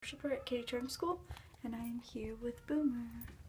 worshiper at Katie Charm School, and I am here with Boomer.